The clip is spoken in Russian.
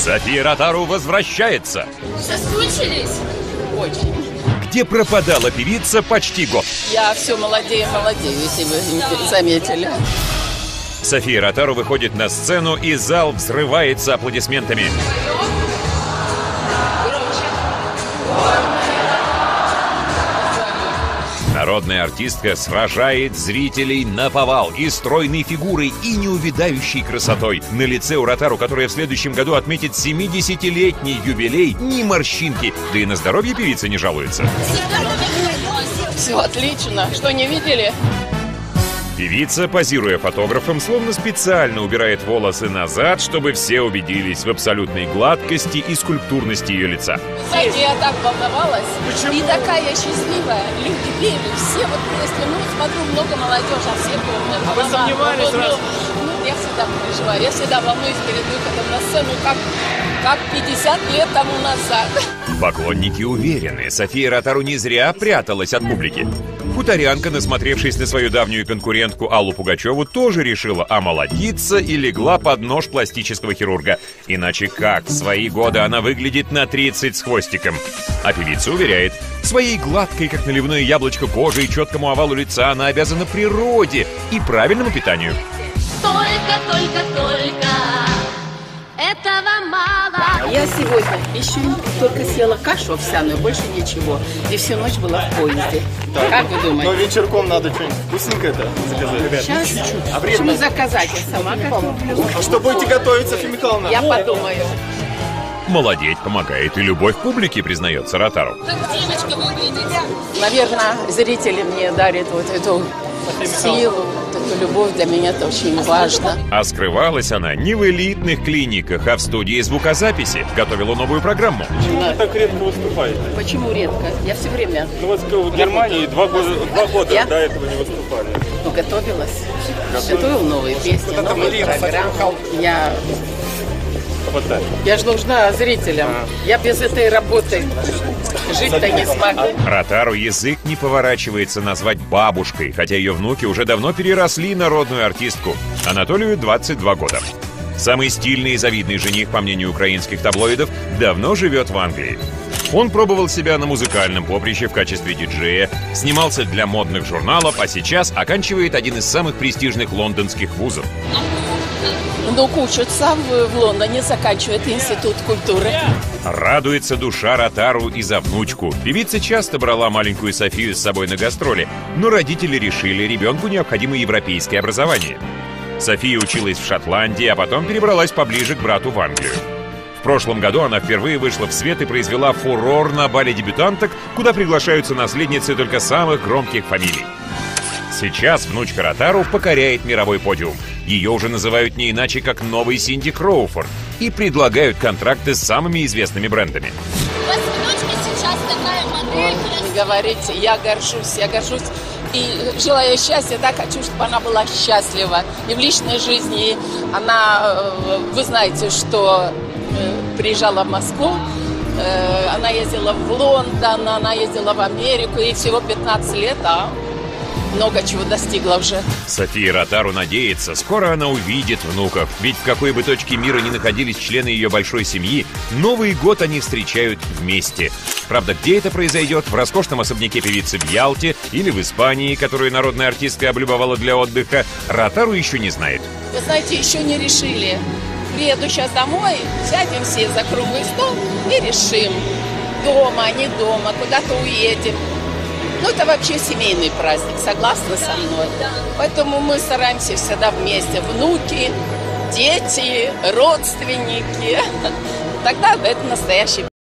София Ротару возвращается. Соскучились? Очень. Где пропадала певица почти год. Я все молодею, если вы не заметили. София Ротару выходит на сцену, и зал взрывается аплодисментами. Народная артистка сражает зрителей наповал и стройной фигурой, и неувядающей красотой. На лице у Ротару, которая в следующем году отметит 70-летний юбилей, ни морщинки. Да и на здоровье певица не жалуется. Все отлично. Что, не видели? Певица, позируя фотографом, словно специально убирает волосы назад, чтобы все убедились в абсолютной гладкости и скульптурности ее лица. Знаете, я так волновалась. Почему? И такая счастливая. Люди пели. Все вот если, смотрю, много молодежи, а все помнят. А вы сомневались сразу? Я всегда переживаю. Я всегда волнуюсь перед выходом на сцену, как 50 лет тому назад. Поклонники уверены, София Ротару не зря пряталась от публики. Хуторянка, насмотревшись на свою давнюю конкурентку Аллу Пугачеву, тоже решила омолодиться и легла под нож пластического хирурга. Иначе как в свои годы она выглядит на 30 с хвостиком? А певица уверяет, своей гладкой, как наливное яблочко, кожей и четкому овалу лица она обязана природе и правильному питанию. Только этого мало. Я сегодня еще только съела кашу овсяную, больше ничего. И всю ночь была в поезде. Так, как вы думаете? Но вечерком надо что-нибудь вкусненькое-то заказать. Сейчас чуть-чуть. Почему заказать? Я сама готовлю. А что будете готовить, Софья Михайловна? Я подумаю. Молодеть помогает и любовь публики, признается Ротару. Как девочка выглядит. Наверное, зрители мне дарят вот эту силу, эту любовь. Для меня это очень важно. А скрывалась она не в элитных клиниках, а в студии звукозаписи. Готовила новую программу. Почему вы так редко выступаете? Почему редко? Я все время. Ну вот в Германии два года Я? до этого не выступали. Ну, готовилась. Готовила новые песни, новые программы. Я же нужна зрителям. Я без этой работы жить-то не смогу. Ротару язык не поворачивается назвать бабушкой, хотя ее внуки уже давно переросли народную артистку. Анатолию 22 года. Самый стильный и завидный жених, по мнению украинских таблоидов, давно живет в Англии. Он пробовал себя на музыкальном поприще в качестве диджея, снимался для модных журналов, а сейчас оканчивает один из самых престижных лондонских вузов. Внук учится в Лондоне, заканчивает институт культуры. Радуется душа Ротару и за внучку. Певица часто брала маленькую Софию с собой на гастроли, но родители решили, ребенку необходимо европейское образование. София училась в Шотландии, а потом перебралась поближе к брату в Англию. В прошлом году она впервые вышла в свет и произвела фурор на бале дебютанток, куда приглашаются наследницы только самых громких фамилий. Сейчас внучка Ротару покоряет мировой подиум. Ее уже называют не иначе, как новый Синди Кроуфорд, и предлагают контракты с самыми известными брендами. У вас внучка сейчас такая модель. Не говорите, я горжусь. И желаю счастья, да, хочу, чтобы она была счастлива. И в личной жизни она, вы знаете, что приезжала в Москву, она ездила в Лондон, она ездила в Америку, ей всего 15 лет, а много чего достигла уже. София Ротару надеется, скоро она увидит внуков. Ведь в какой бы точке мира ни находились члены ее большой семьи, Новый год они встречают вместе. Правда, где это произойдет? В роскошном особняке певицы в Ялте или в Испании, которую народная артистка облюбовала для отдыха, Ротару еще не знает. Вы знаете, еще не решили. Приеду сейчас домой, сядем все за круглый стол и решим. Дома, не дома, куда-то уедем. Ну, это вообще семейный праздник, согласны со мной? Поэтому мы стараемся всегда вместе. Внуки, дети, родственники. Тогда это настоящий